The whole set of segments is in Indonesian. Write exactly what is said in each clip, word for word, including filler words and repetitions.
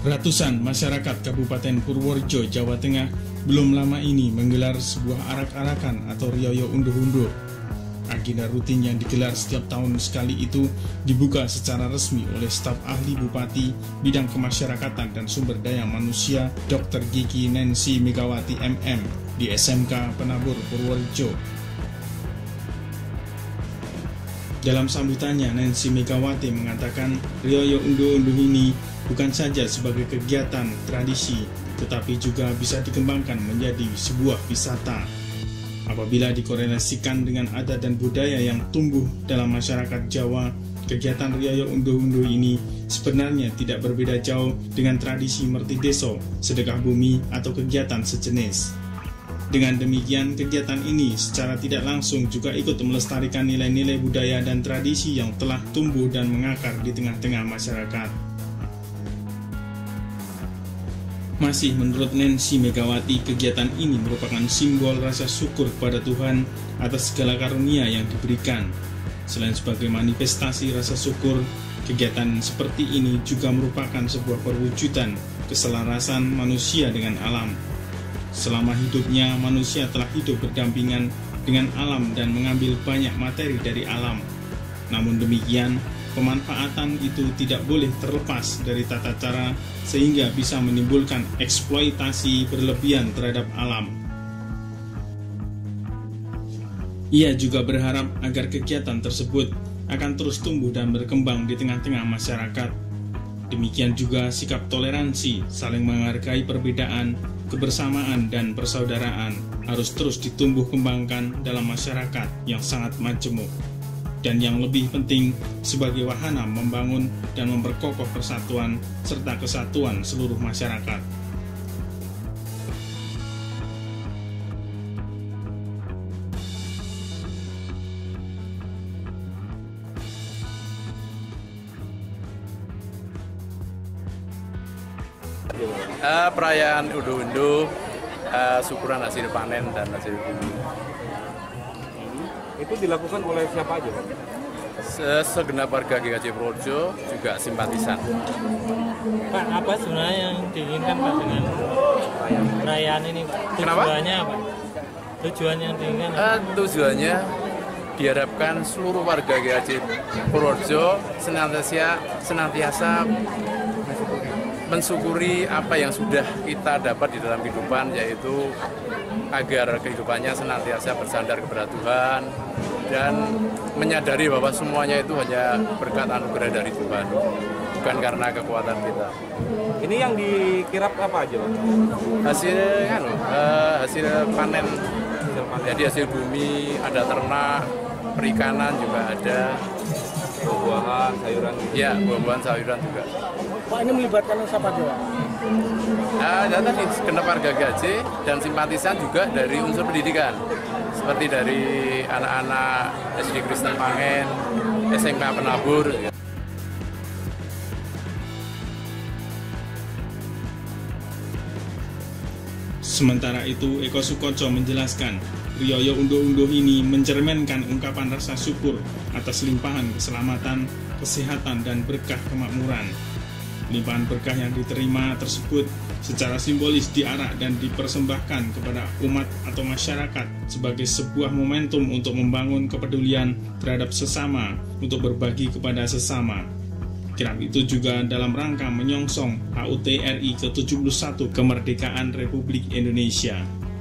Ratusan masyarakat Kabupaten Purworejo, Jawa Tengah belum lama ini menggelar sebuah arak-arakan atau rioyo unduh-unduh. Agenda rutin yang digelar setiap tahun sekali itu dibuka secara resmi oleh staf ahli Bupati Bidang Kemasyarakatan dan Sumber Daya Manusia Dokter Gigi Nancy Megawati M M di S M K Penabur Purworejo. Dalam sambutannya, Nancy Megawati mengatakan rioyo unduh-unduh ini bukan saja sebagai kegiatan tradisi, tetapi juga bisa dikembangkan menjadi sebuah wisata. Apabila dikorelasikan dengan adat dan budaya yang tumbuh dalam masyarakat Jawa, kegiatan rioyo unduh-unduh ini sebenarnya tidak berbeda jauh dengan tradisi merti deso, sedekah bumi, atau kegiatan sejenis. Dengan demikian, kegiatan ini secara tidak langsung juga ikut melestarikan nilai-nilai budaya dan tradisi yang telah tumbuh dan mengakar di tengah-tengah masyarakat. Masih menurut Nancy Megawati, kegiatan ini merupakan simbol rasa syukur kepada Tuhan atas segala karunia yang diberikan. Selain sebagai manifestasi rasa syukur, kegiatan seperti ini juga merupakan sebuah perwujudan keselarasan manusia dengan alam. Selama hidupnya, manusia telah hidup berdampingan dengan alam dan mengambil banyak materi dari alam. Namun demikian, pemanfaatan itu tidak boleh terlepas dari tata cara sehingga bisa menimbulkan eksploitasi berlebihan terhadap alam. Ia juga berharap agar kegiatan tersebut akan terus tumbuh dan berkembang di tengah-tengah masyarakat. Demikian juga sikap toleransi, saling menghargai perbedaan, kebersamaan, dan persaudaraan harus terus ditumbuh kembangkan dalam masyarakat yang sangat majemuk. Dan yang lebih penting, sebagai wahana membangun dan memperkokoh persatuan serta kesatuan seluruh masyarakat. Uh, perayaan unduh-unduh, uh, syukuran hasil panen dan hasil bumi. Itu dilakukan oleh siapa aja, Pak? Segenap warga G K J Purworejo, juga simpatisan. Pak, apa sebenarnya yang diinginkan Pak dengan perayaan ini? Tujuannya apa? Tujuan yang diinginkan? Uh, tujuannya diharapkan seluruh warga G K J Purworejo senantiasa senantiasa mensyukuri apa yang sudah kita dapat di dalam kehidupan, yaitu agar kehidupannya senantiasa bersandar kepada Tuhan dan menyadari bahwa semuanya itu hanya berkat anugerah dari Tuhan, bukan karena kekuatan kita. Ini yang dikirap apa aja, Pak? Hasil anu, uh, hasil panen, hasil panen. Jadi hasil bumi, ada ternak, perikanan juga ada. Buah-buahan, sayuran. Ya, buah-buahan, sayuran juga. Pak, ini melibatkan siapa aja? Nah, dan tadi segenap warga G K J dan simpatisan juga dari unsur pendidikan, seperti dari anak-anak S D Kristen Pangen, S M K Penabur. Sementara itu, Eko Sukoco menjelaskan, rioyo unduh-unduh ini mencerminkan ungkapan rasa syukur atas limpahan keselamatan, kesehatan, dan berkah kemakmuran. Limpahan berkah yang diterima tersebut secara simbolis diarak dan dipersembahkan kepada umat atau masyarakat sebagai sebuah momentum untuk membangun kepedulian terhadap sesama, untuk berbagi kepada sesama. Kirap itu juga dalam rangka menyongsong H U T R I ke tujuh puluh satu kemerdekaan Republik Indonesia.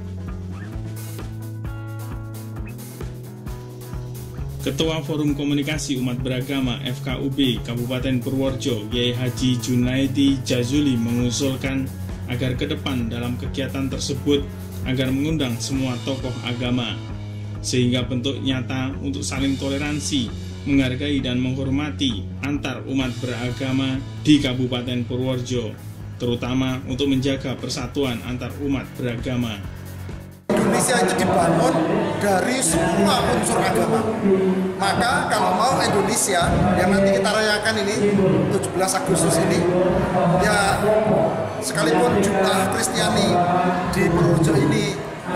Ketua Forum Komunikasi Umat Beragama F K U B Kabupaten Purworejo, Kiai Haji Junaidi Jazuli, mengusulkan agar ke depan dalam kegiatan tersebut agar mengundang semua tokoh agama, sehingga bentuk nyata untuk saling toleransi, menghargai dan menghormati antar umat beragama di Kabupaten Purworejo, terutama untuk menjaga persatuan antar umat beragama. Indonesia itu dibangun dari semua unsur agama. Maka kalau mau Indonesia yang nanti kita rayakan ini tujuh belas Agustus ini, ya sekalipun jumlah Kristiani di Purworejo ini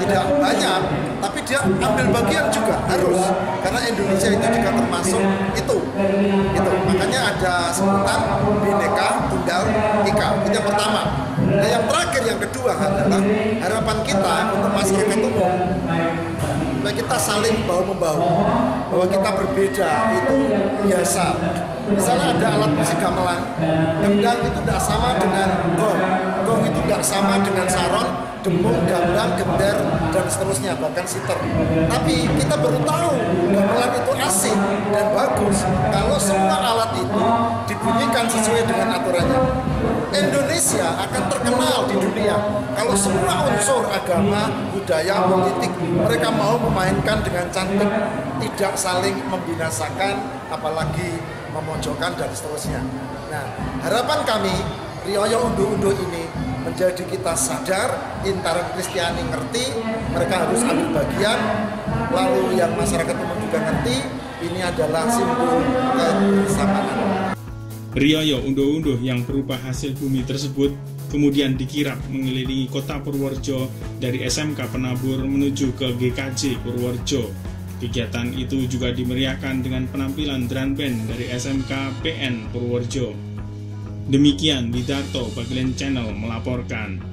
tidak banyak, tapi dia ambil bagian juga harus, karena Indonesia itu juga termasuk itu. Itu makanya ada sebutan Bhinneka Tunggal Ika. Itu yang pertama. Nah, yang terakhir, yang kedua adalah harapan kita untuk masyarakat umum, bahwa kita saling bahu-membahu, bahwa kita berbeda itu biasa. Misalnya ada alat musik gamelan, gendang itu tidak sama dengan gong, gong itu tidak sama dengan saron, dembung, gambang, gender, dan seterusnya, bahkan siter. Tapi kita baru tahu gamelan itu asik dan bagus kalau semua alat itu dibunyikan sesuai dengan aturannya. Indonesia akan terkenal di dunia kalau semua unsur agama, budaya, politik mereka mau memainkan dengan cantik, tidak saling membinasakan, apalagi memojokkan dan seterusnya. Nah, harapan kami Rioyo Unduh-Unduh ini menjadi kita sadar, Intaran Kristiani ngerti, mereka harus ambil bagian, lalu yang masyarakat umum juga ngerti, ini adalah simbol kebersamaan. Rioyo Unduh-Unduh yang berupa hasil bumi tersebut kemudian dikirap mengelilingi kota Purworejo dari S M K Penabur menuju ke G K J Purworejo. Kegiatan itu juga dimeriahkan dengan penampilan drum band dari S M K P N Purworejo. Demikian Widarto Bagelen Channel melaporkan.